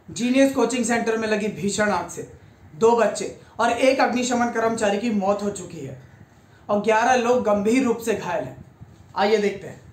Genius coaching centre में लगी भीषण आग से 2 बच्चे और 1 अग्निशमन कर्मचारी की मौत हो चुकी है और 11 लोग गंभीर रूप से घायल हैं। आइए देखते हैं।